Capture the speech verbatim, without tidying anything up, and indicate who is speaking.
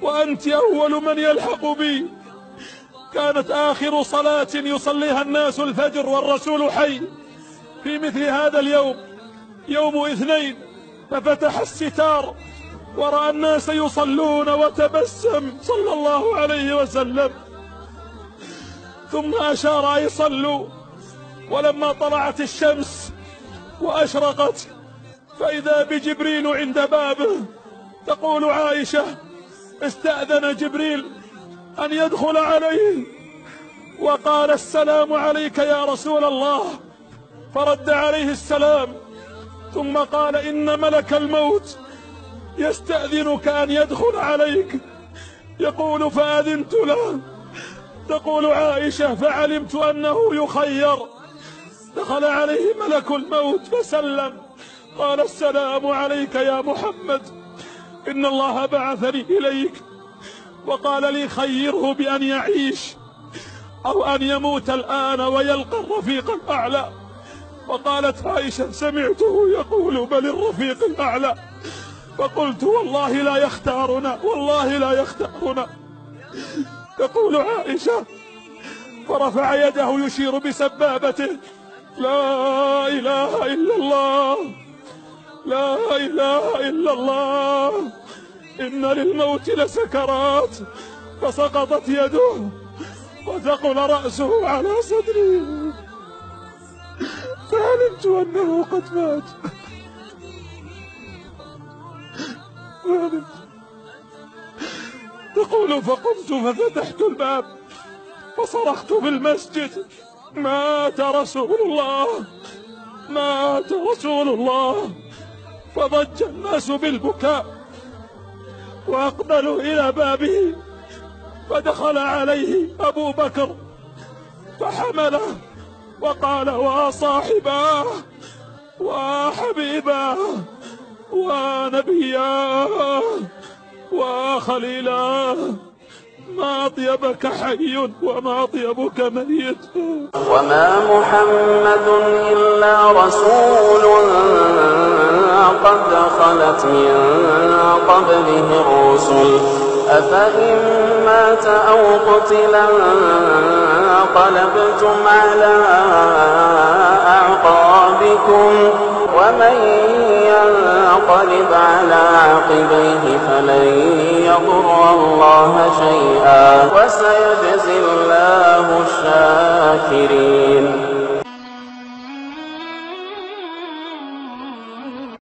Speaker 1: وأنت أول من يلحق بي. كانت آخر صلاة يصليها الناس الفجر والرسول حي في مثل هذا اليوم، يوم اثنين، ففتح الستار ورأى الناس يصلون وتبسم صلى الله عليه وسلم، ثم أشار أن يصلوا. ولما طلعت الشمس وأشرقت فإذا بجبريل عند بابه. تقول عائشة: استأذن جبريل أن يدخل عليه وقال: السلام عليك يا رسول الله، فرد عليه السلام، ثم قال: إن ملك الموت يستأذنك أن يدخل عليك. يقول: فأذنت له. تقول عائشة: فعلمت أنه يخير. دخل عليه ملك الموت فسلم، قال: السلام عليك يا محمد، إن الله بعثني إليك وقال لي خيره بأن يعيش أو أن يموت الآن ويلقى الرفيق الأعلى. وقالت عائشة: سمعته يقول: بل الرفيق الأعلى. فقلت: والله لا يختارنا، والله لا يختارنا. تقول عائشة: فرفع يده يشير بسبابته: لا إله إلا الله، لا إله إلا الله، إن للموت لسكرات. فسقطت يده وثقل رأسه على صدره، فعلمت أنه قد مات. فعلمت. تقول: فقمت ففتحت الباب فصرخت في المسجد: مات رسول الله، مات رسول الله. فضج الناس بالبكاء وأقبلوا إلى بابه، فدخل عليه أبو بكر فحمله وقال: وصاحباه وحبيباه ونبياه وخليلاه، ما أطيبك حي وما أطيبك ميت.
Speaker 2: وما محمد إلا رسول قد خلت من قبله الرسل، أفإن مات أو قتلا انقلبتم على أعقابكم، ومن ينقلب على عقبيه فلن يضر الله شيئا وسيجزي الله الشاكرين.